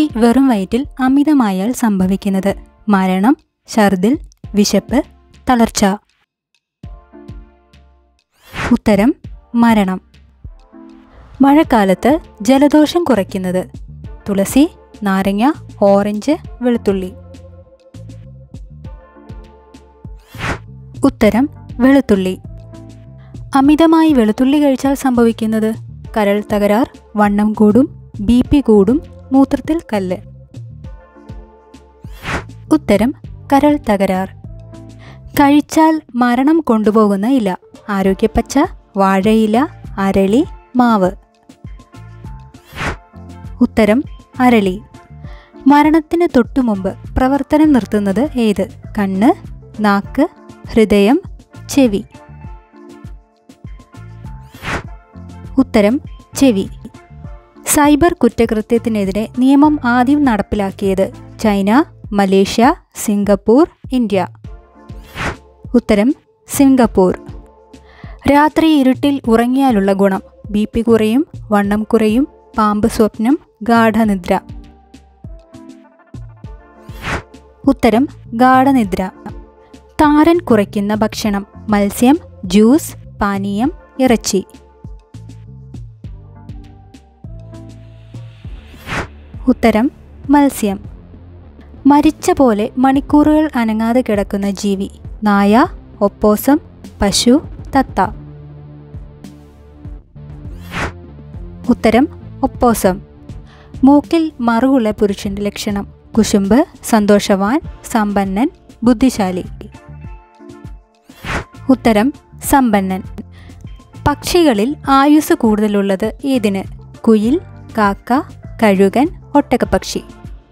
വെറും വയറ്റിൽ അമിതമായാൽ സംഭവിക്കുന്നത്: മരണം, ഛർദിൽ, വിശപ്പ്, തളർച്ച. ഉത്തരം മരണം. മഴക്കാലത്ത് ജലദോഷം കുറയ്ക്കുന്നത്: തുളസി, നാരങ്ങ, ഓറഞ്ച്, വെളുത്തുള്ളി. ഉത്തരം വെളുത്തുള്ളി. അമിതമായി വെളുത്തുള്ളി കഴിച്ചാൽ സംഭവിക്കുന്നത്: കരൾ തകരാർ, വണ്ണം കൂടും, BP കൂടും, മൂത്രത്തിൽ കല്ല്. ഉത്തരം കരൾ തകരാർ. കഴിച്ചാൽ മരണം കൊണ്ടുപോകുന്ന ഇല: ആരോഗ്യപ്പച്ച, വാഴയില, അരളി, മാവ്. ഉത്തരം അരളി. മരണത്തിന് തൊട്ടുമുമ്പ് പ്രവർത്തനം നിർത്തുന്നത് ഏത്? കണ്ണ്, നാക്ക്, ഹൃദയം, ചെവി. ഉത്തരം ചെവി. സൈബർ കുറ്റകൃത്യത്തിനെതിരെ നിയമം ആദ്യം നടപ്പിലാക്കിയത്: ചൈന, മലേഷ്യ, സിംഗപ്പൂർ, ഇന്ത്യ. ഉത്തരം സിംഗപ്പൂർ. രാത്രി ഇരുട്ടിൽ ഉറങ്ങിയാലുള്ള ഗുണം: BP കുറയും, വണ്ണം കുറയും, പാമ്പ് സ്വപ്നം, ഗാഢനിദ്ര. ഉത്തരം ഗാഢനിദ്ര. താരൻ കുറയ്ക്കുന്ന ഭക്ഷണം: മത്സ്യം, ജ്യൂസ്, പാനീയം, ഇറച്ചി. ഉത്തരം മത്സ്യം. മരിച്ച പോലെ മണിക്കൂറുകൾ അനങ്ങാതെ കിടക്കുന്ന ജീവി: നായ, ഒപ്പോസം, പശു, തത്ത. ഉത്തരം ഒപ്പോസം. മൂക്കിൽ മറുകുള്ള പുരുഷന്റെ ലക്ഷണം: കുശുമ്പ്, സന്തോഷവാൻ, സമ്പന്നൻ, ബുദ്ധിശാലി. ഉത്തരം സമ്പന്നൻ. പക്ഷികളിൽ ആയുസ് കൂടുതലുള്ളത് ഏതിന്? കുയിൽ, കാക്ക, കഴുകൻ, ഒട്ടകപ്പക്ഷി.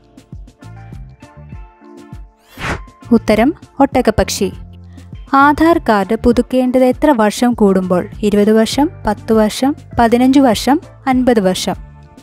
ഉത്തരം ഒട്ടകപ്പക്ഷി. ആധാർ കാർഡ് പുതുക്കേണ്ടത് എത്ര വർഷം കൂടുമ്പോൾ? 20 വർഷം, 10 വർഷം, 15 വർഷം, 50 വർഷം.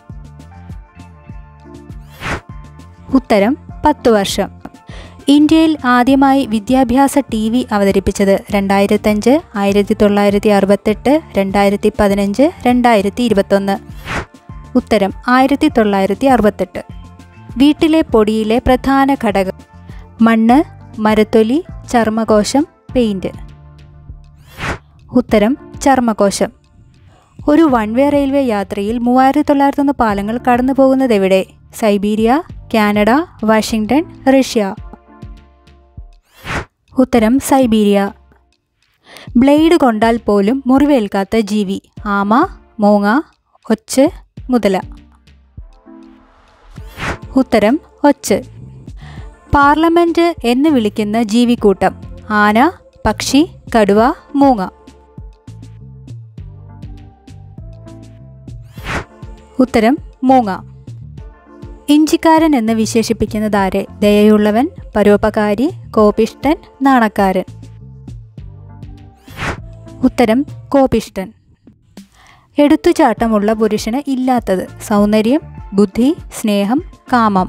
ഉത്തരം 10 വർഷം. ഇന്ത്യയിൽ ആദ്യമായി വിദ്യാഭ്യാസ TV അവതരിപ്പിച്ചത്: 2005, 1968, 2015, 2021. ഉത്തരം 1968. വീട്ടിലെ പൊടിയിലെ പ്രധാന ഘടകം: മണ്ണ്, മരത്തൊലി, ചർമ്മകോശം, പെയിന്റ്. ഉത്തരം ചർമ്മകോശം. ഒരു വൺ വേ റെയിൽവേ യാത്രയിൽ 3901 പാലങ്ങൾ കടന്നു പോകുന്നത് എവിടെ? Siberia, Canada, Washington, Russia. ഉത്തരം സൈബീരിയ. ബ്ലേഡ് കൊണ്ടാൽ പോലും മുറിവേൽക്കാത്ത ജീവി: ആമ, മൂങ്ങ, ഒച്ച്, മുതല. ഉത്തരം ഒച്ച്. പാർലമെന്റ് എന്ന് വിളിക്കുന്ന ജീവിക്കൂട്ടം: ആന, പക്ഷി, കടുവ, മൂങ്ങ. ഉത്തരം മൂങ്ങ. ഇഞ്ചിക്കാരൻ എന്ന് വിശേഷിപ്പിക്കുന്നതാരെ? ദയയുള്ളവൻ, പരോപകാരി, കോപിഷ്ഠൻ, നാണക്കാരൻ. ഉത്തരം കോപിഷ്ഠൻ. എടുത്തുചാട്ടമുള്ള പുരുഷന് ഇല്ലാത്തത്: സൗന്ദര്യം, ബുദ്ധി, സ്നേഹം, കാമം.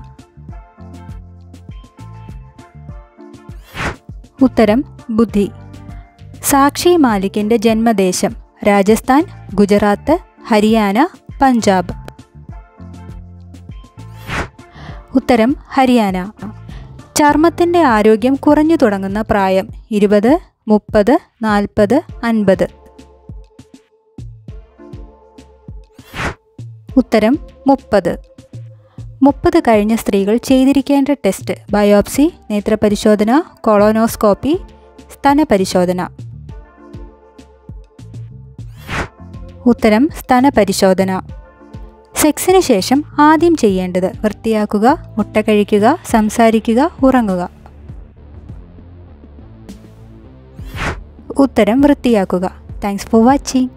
ഉത്തരം ബുദ്ധി. സാക്ഷി മാലിക്കിന്റെ ജന്മദേശം: രാജസ്ഥാൻ, ഗുജറാത്ത്, ഹരിയാന, പഞ്ചാബ്. ഉത്തരം ഹരിയാന. ചർമ്മത്തിന്റെ ആരോഗ്യം കുറഞ്ഞു തുടങ്ങുന്ന പ്രായം: 20, 30, 40, 50. ഉത്തരം 30. 30 കഴിഞ്ഞ സ്ത്രീകൾ ചെയ്തിരിക്കേണ്ട ടെസ്റ്റ്: ബയോപ്സി, നേത്രപരിശോധന, കൊളോനോസ്കോപ്പി, സ്തനപരിശോധന. ഉത്തരം സ്തനപരിശോധന. സെക്സിന് ശേഷം ആദ്യം ചെയ്യേണ്ടത്: വൃത്തിയാക്കുക, മുട്ട കഴിക്കുക, സംസാരിക്കുക, ഉറങ്ങുക. ഉത്തരം വൃത്തിയാക്കുക. Thanks for watching.